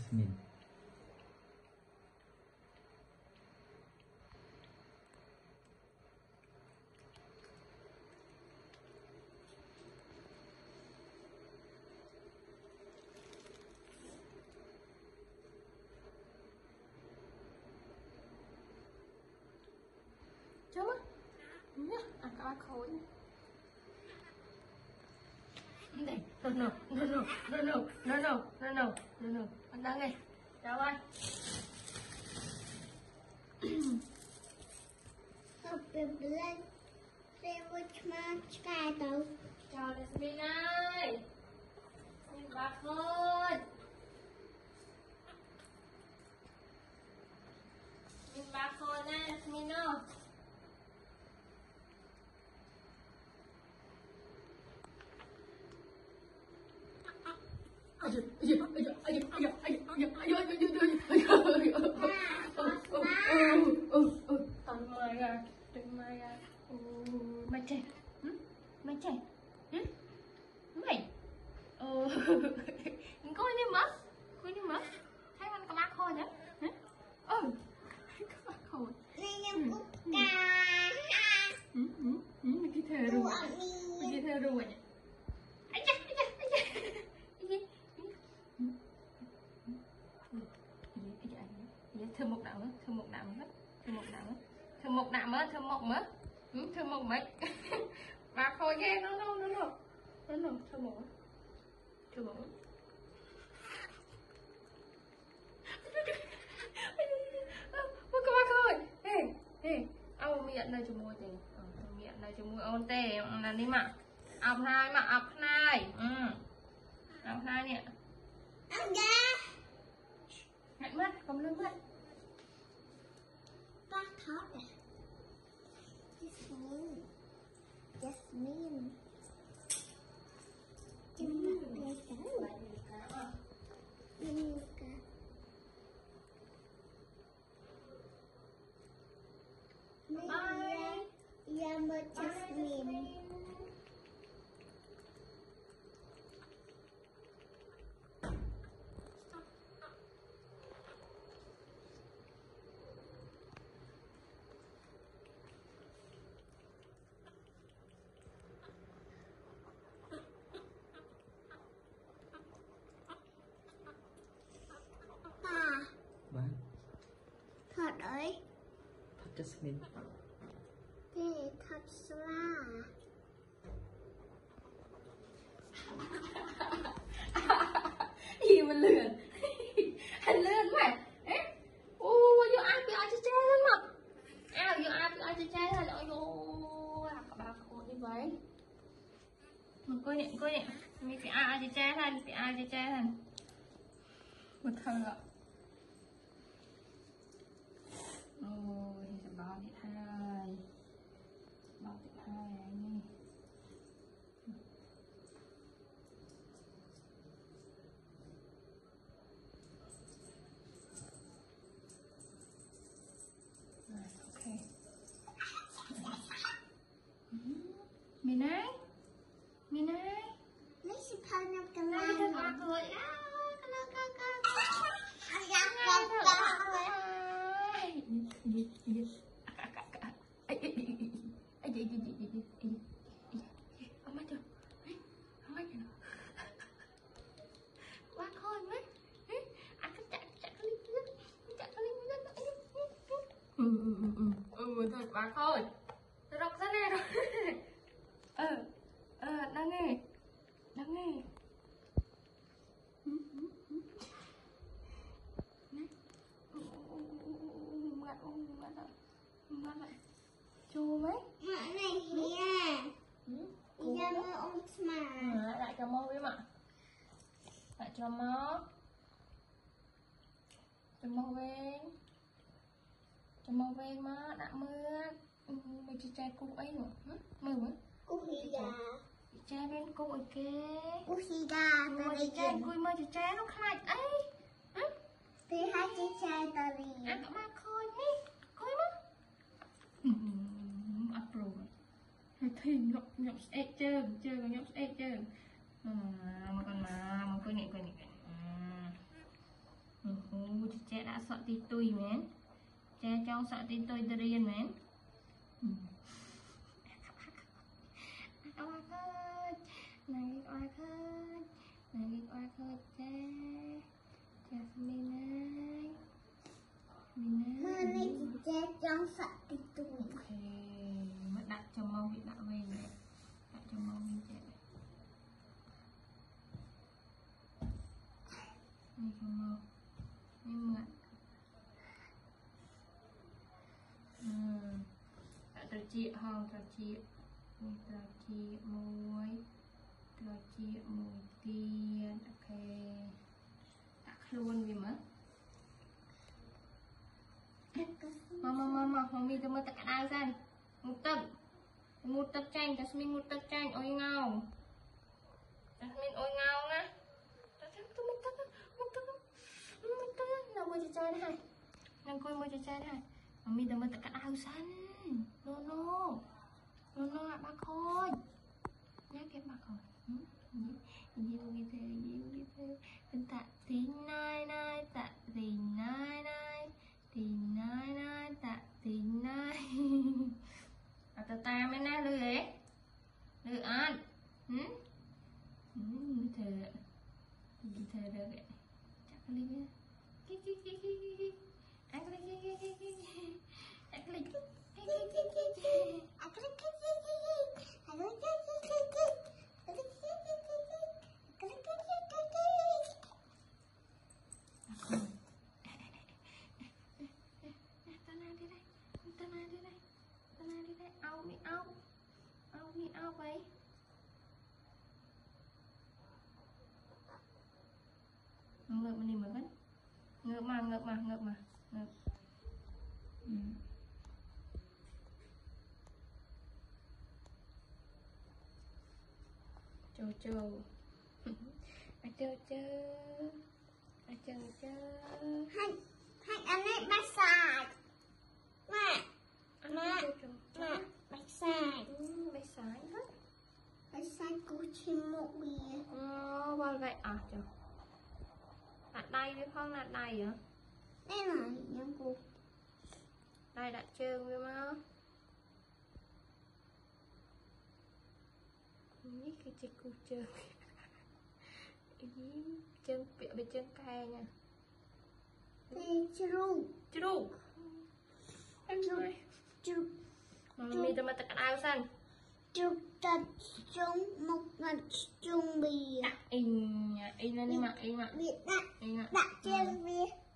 Jasmine. Chấm á. Nhá, ăn cá khối. Đây, no. Anh đang này. Chào anh. Học được lên. Xem which man sky đâu. Chào Jasmine ơi. Nhìn bác hơn. Nhìn bác hơn nè Jasmine ơi. Mày trẻ, mày trẻ, mày, coi đi mất, thấy anh có bác thôi nhá, có bác thôi, Nên cúc ca. mày kia thề rồi nhỉ, ai cha, thơm một đạo nữa, thơm một mấy, bà khôi ghê nó, thơm một, các bác ơi, ê, ao miệng đây cho môi tình, miệng đây cho môi ôn tê, làm đi mà, ọc hai nè, Ăn ra. hạnh mất, cầm lưng mất. Bác thót à. Jasmine. Ngày cá. Ngày cá. Bye. Dạ mời Jasmine. Ba. Thật đấy. Thật Jasmine. Thế thật xa. Gì mà lườn anh lườn mày vô ai bị ai chơi lên mà vô ai bị ai chơi rồi vô các bà khổ như vậy mà coi nhẹ mình phải ai chơi thân một thằng ạ ôi thì bao thiệt hai anh okay. Mình ơi Mấy sự thân em cầm đây lại. thật bạc rồi Anh dám cầm rồi. ông mắt chưa quá khôi mấy anh cứ chạy cái thôi quá khôi tôi đọc ra nè rồi đang nghe ngắt lại chua mấy Mẹ này hìa. Dạ mơ ông mà. lại cho mơ với mà lại cho mơ về má đã mưa mày chỉ trai cô ấy mà mưa mà Cô hì gà. trai bên cô ấy kê Cô hì gà. mà chỉ trai cô mà chỉ trai nó khai ấy Thì hai chị trai ta đi. ăn cả ba khôi đi khôi đó áp rồi thì nhọc ép chơi còn nhọc ép chơi mà còn mà cô nhẹ đã sợ tí tùy mến cha trong sợ tí tùy tờ riêng mến oa khơi này oa khơi cha cha mình ơi Hơn này chị cha trong sợ tí tùy. ok mất đặt cho mong bị đạo về này đặt cho mong mình chạy này cho mong nhưng màตะจีห้องตะจีมีตะจีมวยตะจีมวยเตียนโอเคตักครูนวิมะมามีจะมาตะกระดาษกันมุดตักแจงจัสมินมุดตักแจงโอ้ยเงาจัสมินโอ้ยเงานะจัสมินตัวมุดตักเราไม่จะใจได้นั่งคุยไม่จะใจได้มีแต่มาตะกระดาษสั้นโนอะบาคอยnhá cái bạc rồi nhiều cái thếเป็นตะตีนายตะตีนายตีนายตะตีนายเอาตาตาไม่น่าเลยเลยอ่านเธอเลยจักเลยเนี่ยกิ๊กอันเลยเอาไปเงือกมันนี่เหมือนกันเงือกมาโจให้อันนี้มาใส่แม่ไปใส่ đó ไปใส่กูชิมหมกเบียร์ qua vậy à trời đặt đây với không đặt đây hả đây là những cô đây đặt trơn với má biết cái chiếc cô trơn chân bị chân cay nha thì chú em rồi mình tao mà tao áo xanh chú đặt chung một ngàn chung bì in lên đi mà đặt trên bì